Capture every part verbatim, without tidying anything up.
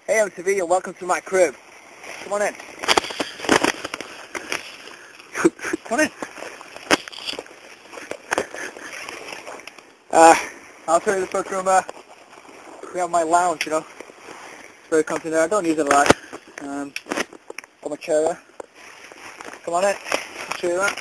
Hey, I'm Sevilla. Welcome to my crib. Come on in. Come on in. Uh, I'll show you the first room. Uh, we have my lounge, you know. It's very comfy there. I don't use it a lot. Um, got my chair there. Come on in. I'll show you that.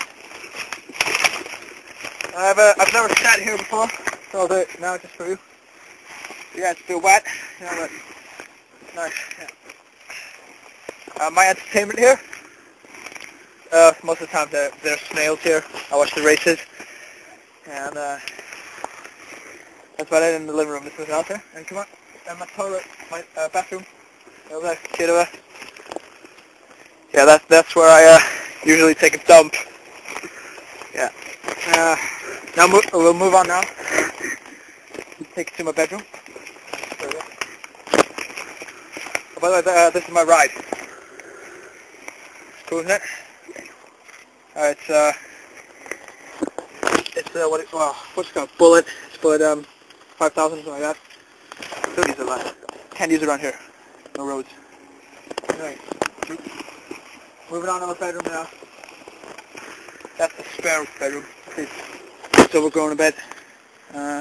I've, uh, I've never sat here before, so I'll do it now just for you. Yeah, it's still wet, you know, but nice. Yeah. Uh, my entertainment here. Uh, most of the time there, there's snails here. I watch the races, and uh, that's about it in the living room. This is out there, and come on, and my toilet, my uh, bathroom over there. See it over there? Yeah, that's that's where I uh, usually take a dump. Yeah. Uh, now mo we'll move on now. Take it to my bedroom. Oh, by the way, uh, this is my ride. It's cool, isn't it? Uh, it's uh, it's uh, what it, well, what's it called? Bullet. It's Bullet um, five thousand, something like that. Don't use it a lot. Can't use it around here. No roads. Anyway, moving on to my bedroom now. That's the spare bedroom. It's, it's overgrown a bit. Uh,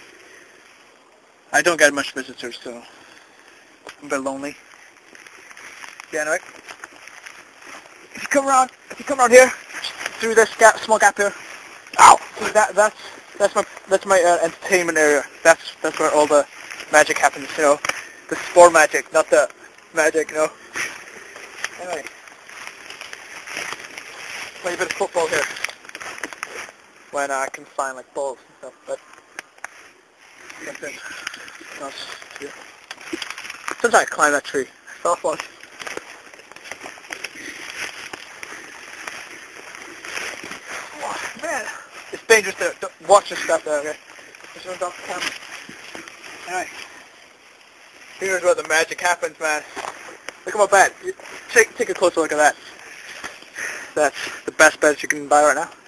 I don't get much visitors, so I'm a bit lonely. Yeah, anyway. If you come around, if you come around here, through this gap, small gap here. Ow! See, that that's that's my that's my uh, entertainment area. That's that's where all the magic happens. You know, the sport magic, not the magic. You know. Anyway, play a bit of football here when I can find like balls and stuff. But that's it. That's, yeah. Sometimes I climb that tree. I fell off once. Oh, man, it's dangerous there. Don't watch this stuff there, okay? Just run off the camera. Anyway, here's where the magic happens, man. Look at my bed. You take take a closer look at that. That's the best bed you can buy right now.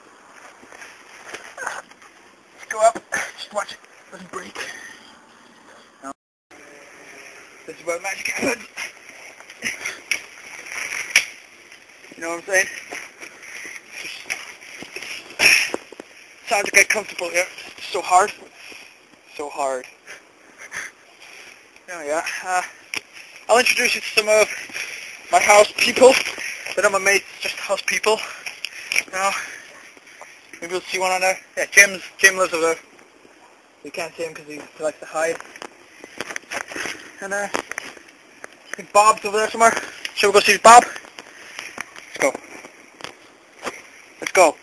Let's go up. Just watch it. It doesn't break. No. This is where magic happens. You know what I'm saying? It's time to get comfortable here. It's so hard. So hard. Oh yeah. Uh, I'll introduce you to some of my house people. They're not my mates, just house people. Now, maybe you'll see one on there. Yeah, Jim's, Jim lives over there. You can't see him because he, he likes to hide. And uh, I think Bob's over there somewhere. Shall we go see Bob? Let's go. Let's go.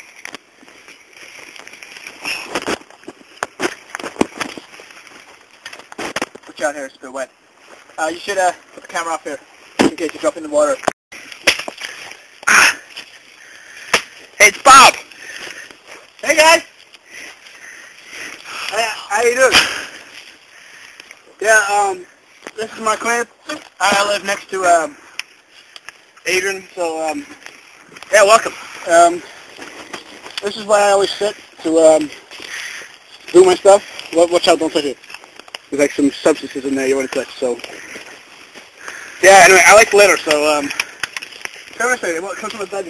Watch out here, it's a bit wet. Uh, you should uh, put the camera off here, in case you drop in the water. Ah. Hey, it's Bob! Hey guys! Hey, how you doing? Yeah, um, this is my crib. I live next to, um, Adrian, so, um, yeah, welcome. Um, this is where I always sit to, um, do my stuff. Watch out, don't touch it. There's like some substances in there you want to touch, so. Yeah, anyway, I like litter, so, um, come a second, what comes from the bedroom?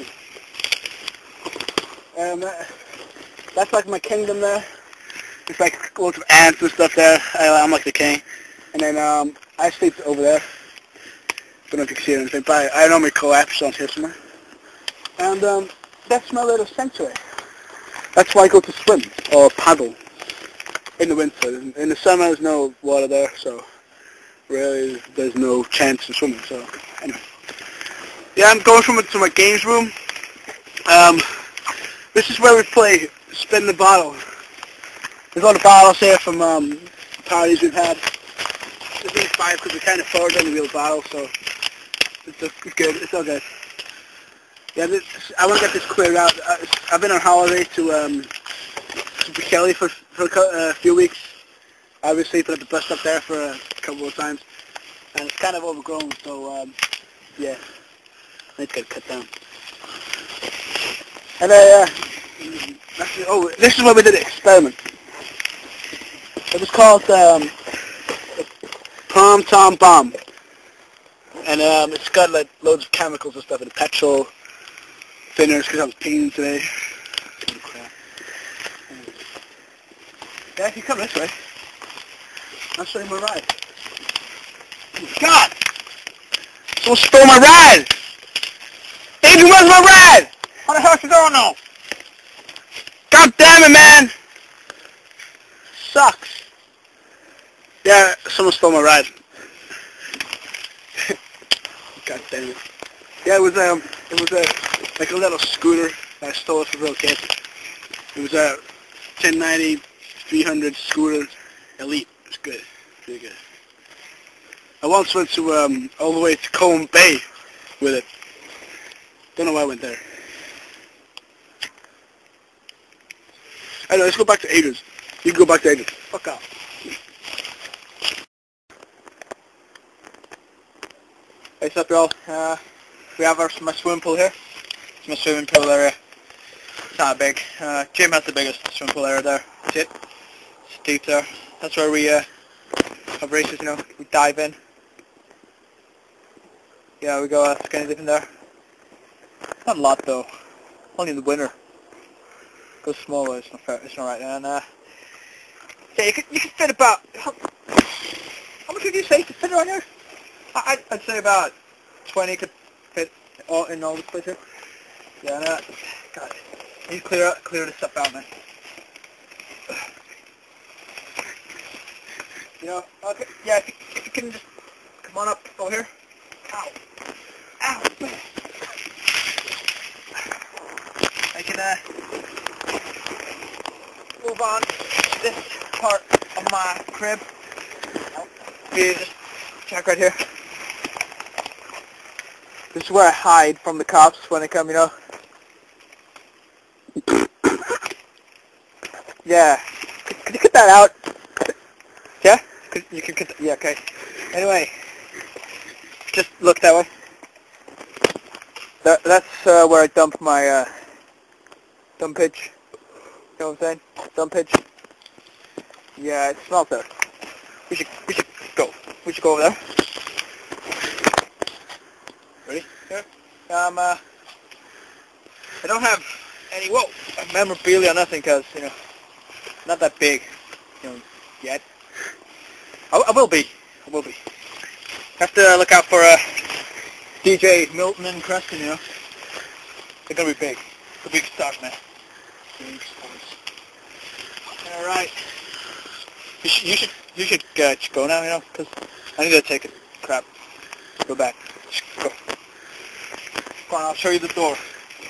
Um, uh, that's like my kingdom there. It's like loads of ants and stuff there. I, I'm like the king. And then, um, I sleep over there. Don't know if you can see it or anything, but I, I normally collapse on here somewhere. And, um, that's my little sanctuary. That's why I go to swim, or paddle. In the winter. In the summer there's no water there, so really there's no chance of swimming, so anyway. Yeah, I'm going from to my games room. Um, this is where we play spin the bottle. There's a lot of bottles here from um, parties we've had. There's only five because we kind of poured on the real bottle, so it's, it's good, it's all good. Yeah, this, I want to get this cleared out. I've been on holiday to um, to Kelly for, for a few weeks. I've been sleeping at the bus stop there for a couple of times, and it's kind of overgrown, so um, yeah, I need to get it cut down. And I, uh, actually, oh, this is where we did an experiment. It was called um, Tom Tom Bomb. And um, it's got like loads of chemicals and stuff, and petrol thinners because I was peeing today. Yeah, if you come this way, I'll show you my ride. Oh God! Someone stole my ride! Adrian, where's my ride? How the hell is it going now? God damn it, man! Sucks. Yeah, someone stole my ride. God damn it. Yeah, it was um, it was a like a little scooter that I stole from a little kid. It was a ten ninety, three hundred scooter, elite. It was good, really good. I once went to um, all the way to Combe Bay with it. Don't know why I went there. Anyway, let's go back to Adrian's. You can go back to Adrian's. Fuck off. Hey, what's up, y'all? Uh, we have our my swimming pool here. It's my swimming pool area. It's not big. Uh, Jim has the biggest swimming pool area there. See it? It's deep there. That's where we uh, have races, you know. We dive in. Yeah, we go uh, skinny dipping there. Not a lot though. Only in the winter. Goes small, but it's not fair. It's not right. And uh, yeah, you can you can fit about. How, how much would you say you could fit around here? I, I'd say about twenty could fit all in all this place here. Yeah, and uh, God, I need to clear out, clear this stuff out, man. You know, okay, yeah, if you, if you can just come on up over here. Ow, ow. I can uh, move on to this part of my crib. You just check right here. This is where I hide from the cops when they come, you know. Yeah. Could, could you cut that out? Yeah? Could, you can cut that. Yeah, okay. Anyway, just look that way. That, that's uh, where I dump my uh, dumpage. You know what I'm saying? Dumpage. Yeah, it smells there. We should, we should go. We should go over there. Ready? Yeah. Um, uh, I don't have any, whoa, memorabilia or nothing, because, you know, not that big, you know, yet. I, I will be. I will be. Have to look out for uh, D J Milton and Creston, you know. They're going to be big. The big stars, man. Big stars. Alright. You should, you should, you should uh, go now, you know, because I need to take a crap. Go back. Just go. Come on, I'll show you the door.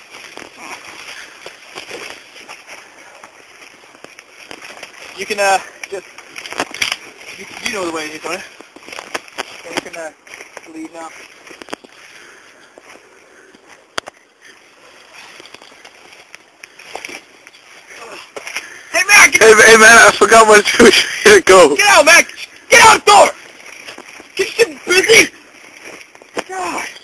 You can, uh, just, you, you know the way it is, don't you? So you can, uh, leave now. Hey, man! Hey, hey, man, I forgot what to go. Get out, man! Get out the door! Get busy! God.